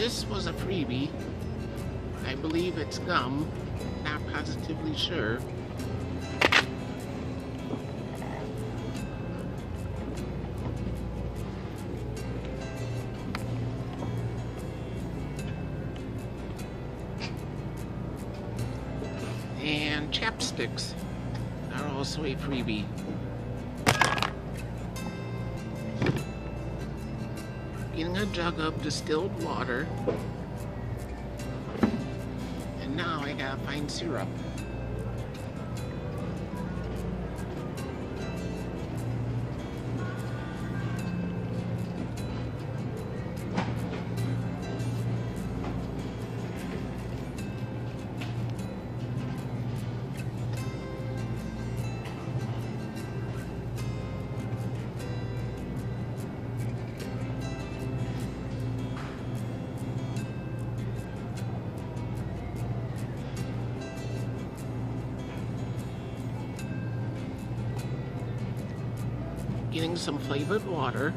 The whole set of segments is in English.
this was a freebie. I believe it's gum. Not positively sure. And chapsticks are also a freebie. Getting a jug of distilled water. And now I gotta find syrup. Getting some flavored water.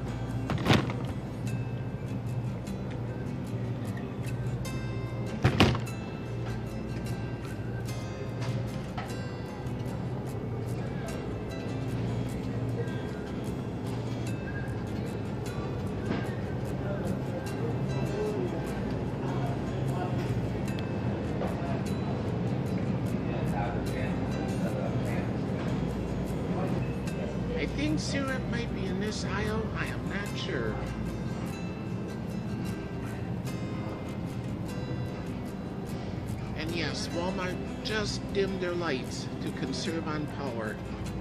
I think syrup might be in this aisle. I am not sure. And yes, Walmart just dimmed their lights to conserve on power.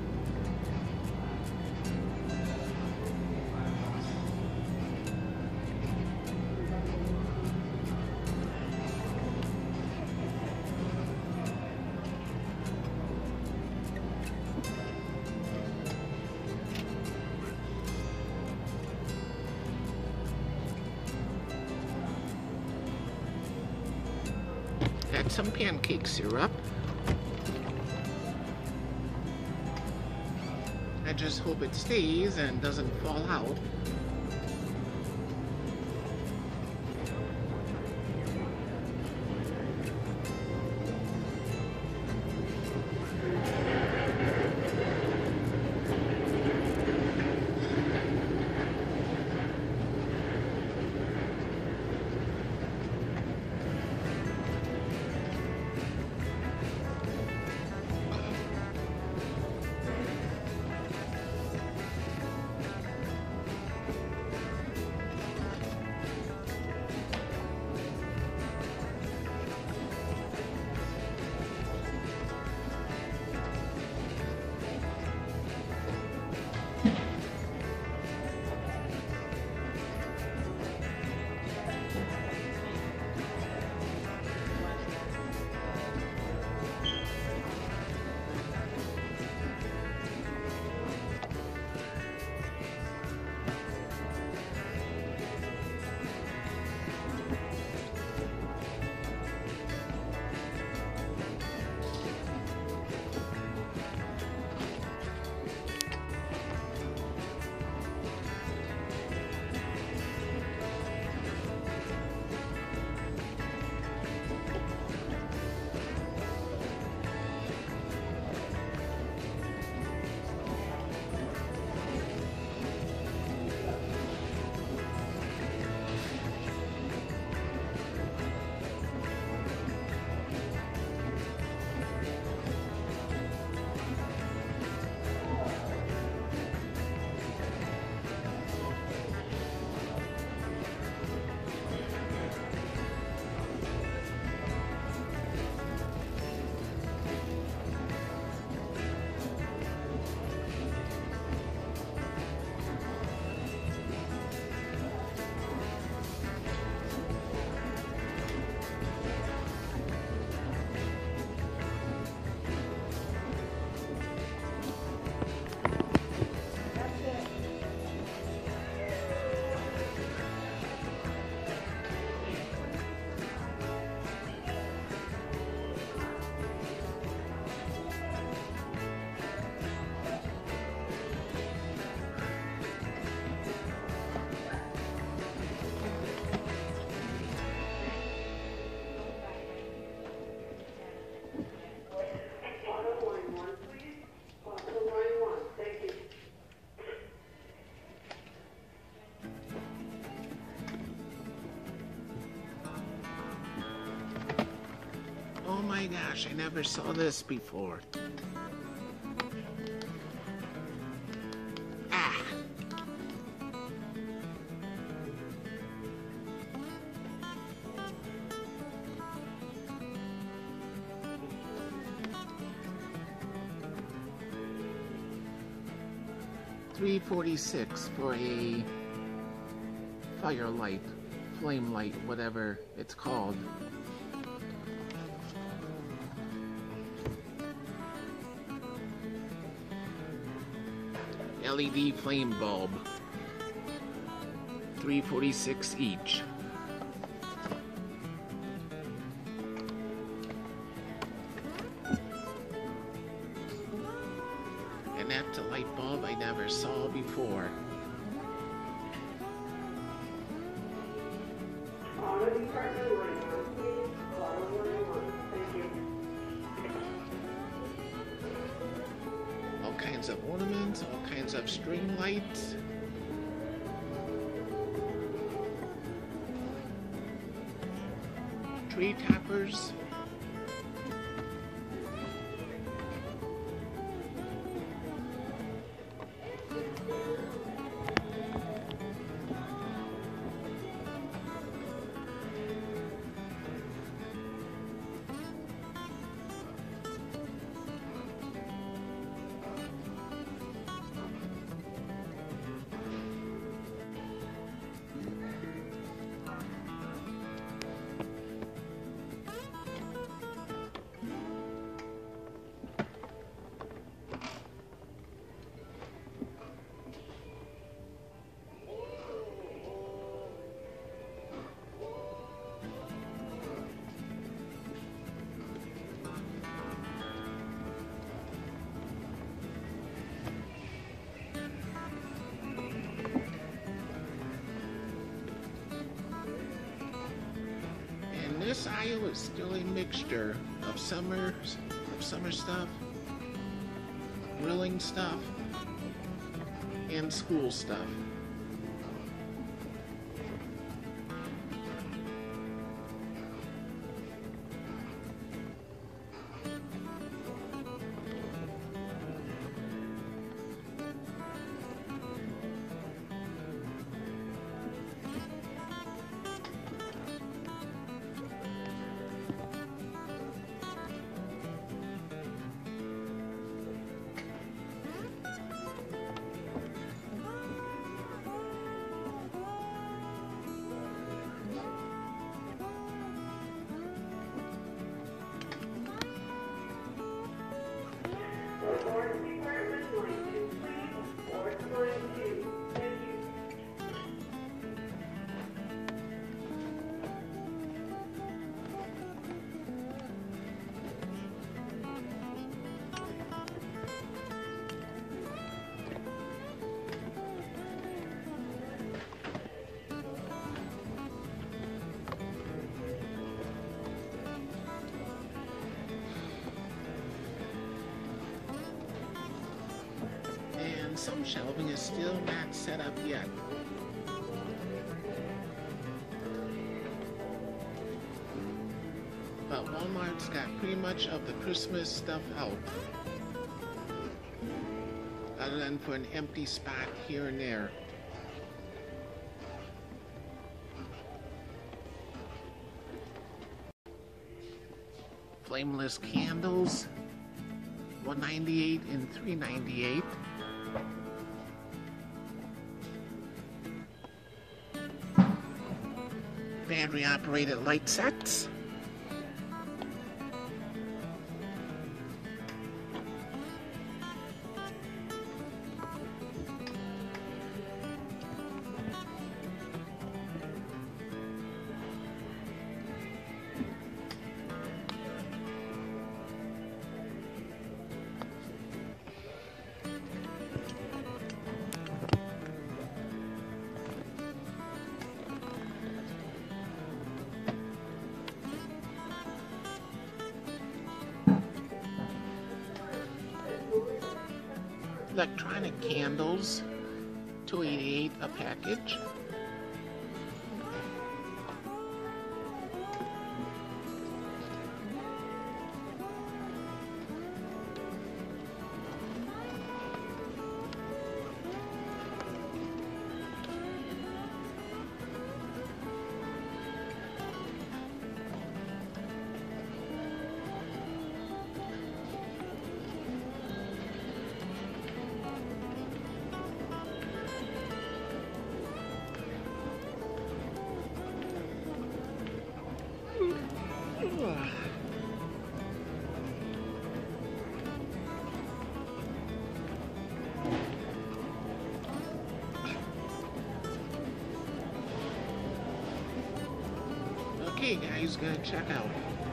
Got some pancake syrup. I just hope it stays and doesn't fall out. my gosh, I never saw this before. Ah! $3.46 for a firelight, flame light, whatever it's called. LED flame bulb, $3.46 each. And that's a light bulb I never saw before. All kinds of ornaments, all kinds of string lights. Tree toppers. This aisle is still a mixture of summer stuff, grilling stuff, and school stuff. Some shelving is still not set up yet. But Walmart's got pretty much of the Christmas stuff out. Other than for an empty spot here and there. Flameless candles, $1.98 and $3.98. Battery operated light sets. Electronic candles, $2.88 a package. Okay, guys, go check out